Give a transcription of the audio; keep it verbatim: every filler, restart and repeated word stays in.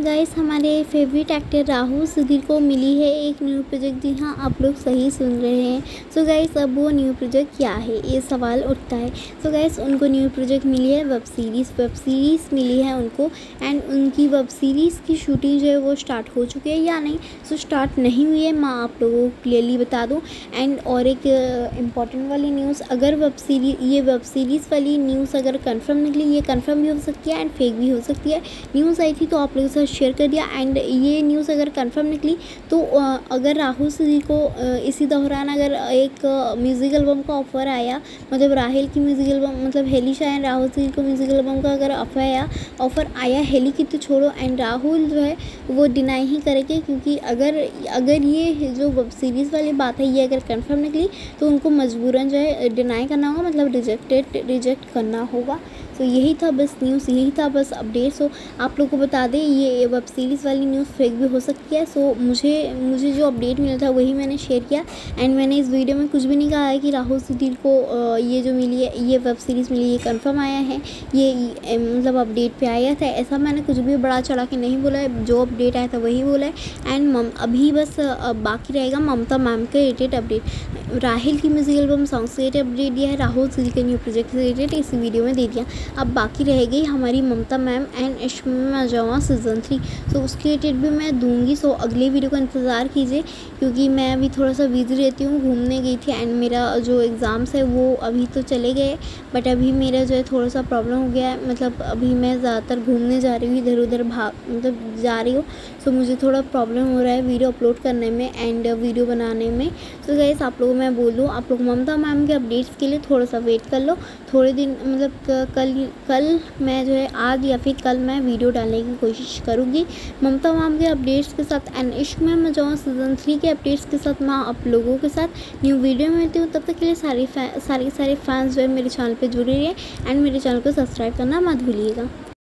Guys, हमारे favourite actor Rahul Sudhir को मिली है एक न्यू प्रोजेक्ट। जी हाँ, आप लोग सही सुन रहे हैं। सो गाइस, अब वो न्यू प्रोजेक्ट क्या है, ये सवाल उठता है। सो गाइस, उनको न्यू प्रोजेक्ट मिली है वेब सीरीज़ वेब सीरीज़ मिली है उनको। एंड उनकी वेब सीरीज़ की शूटिंग जो है वो स्टार्ट हो चुकी है या नहीं, सो स्टार्ट नहीं हुई है, मैं आप लोगों को क्लियरली बता दूँ। एंड और एक इम्पॉर्टेंट वाली न्यूज़, अगर वेब सीरीज ये वेब सीरीज़ वाली न्यूज़ अगर कन्फर्म निकली, ये कन्फर्म भी हो सकती है एंड फेक भी हो सकती है। न्यूज़ आई थी तो आप लोगों के साथ शेयर कर दिया। एंड ये न्यूज़ अगर कंफर्म निकली तो अगर राहुल सुधीर को इसी दौरान अगर एक म्यूज़िक एल्बम का ऑफ़र आया, मतलब राहिल की म्यूज़िक एल्बम, मतलब हेली शाह एंड राहुल सुधीर को म्यूज़िक एल्बम का अगर ऑफ़र आया ऑफ़र आया हेली की तो छोड़ो, एंड राहुल जो है वो डिनाई ही करेंगे, क्योंकि अगर अगर ये जो वेब सीरीज़ वाली बात है ये अगर कंफर्म निकली तो उनको मजबूरन जो है डिनाई करना होगा, मतलब रिजेक्टेड रिजेक्ट करना होगा। तो यही था बस न्यूज़, यही था बस अपडेट। सो आप लोग को बता दें, ये वेब सीरीज़ वाली न्यूज़ फेक भी हो सकती है। सो मुझे मुझे जो अपडेट मिला था वही मैंने शेयर किया। एंड मैंने इस वीडियो में कुछ भी नहीं कहा है कि राहुल सुधीर को ये जो मिली है, ये वेब सीरीज़ मिली, ये कंफर्म आया है, ये मतलब अपडेट पे आया था, ऐसा मैंने कुछ भी बड़ा चढ़ा के नहीं बोला है। जो अपडेट आया था वही बोला है। एंड मम अभी बस बाकी रहेगा ममता मैम के रिलेटेड अपडेट। राहिल की म्यूज़िक एल्बम सॉन्ग से रिलेटेड अपडेट दिया है, राहुल सुधीर के न्यू प्रोजेक्ट से रिलेटेड इस वीडियो में दे दिया। अब बाकी रह गई हमारी ममता मैम एंड इश्क में मैं जाऊँ सीज़न थ्री, सो उसके रिलेटेड भी मैं दूंगी। सो अगले वीडियो का इंतज़ार कीजिए, क्योंकि मैं अभी थोड़ा सा बिजी रहती हूँ, घूमने गई थी। एंड मेरा जो एग्ज़ाम्स है वो अभी तो चले गए, बट अभी मेरा जो है थोड़ा सा प्रॉब्लम हो गया है, मतलब अभी मैं ज़्यादातर घूमने जा रही हूँ, इधर उधर भाग मतलब जा रही हूँ। सो मुझे थोड़ा प्रॉब्लम हो रहा है वीडियो अपलोड करने में एंड वीडियो बनाने में। सो गाइस, आप लोगों मैं बोल दूँ, आप लोग ममता मैम के अपडेट्स के लिए थोड़ा सा वेट कर लो। थोड़े दिन मतलब कल कल मैं जो है आज या फिर कल मैं वीडियो डालने की कोशिश करूँगी ममता मैम के अपडेट्स के साथ। एंड इश्क में मैं जाऊँ सीज़न थ्री के अपडेट्स के साथ मैं आप लोगों के साथ न्यू वीडियो में मिलती हूँ। तब तक के लिए सारी सारे सारे फैंस जो है मेरे चैनल पे जुड़े रहिए एंड मेरे चैनल को सब्सक्राइब करना मत भूलिएगा।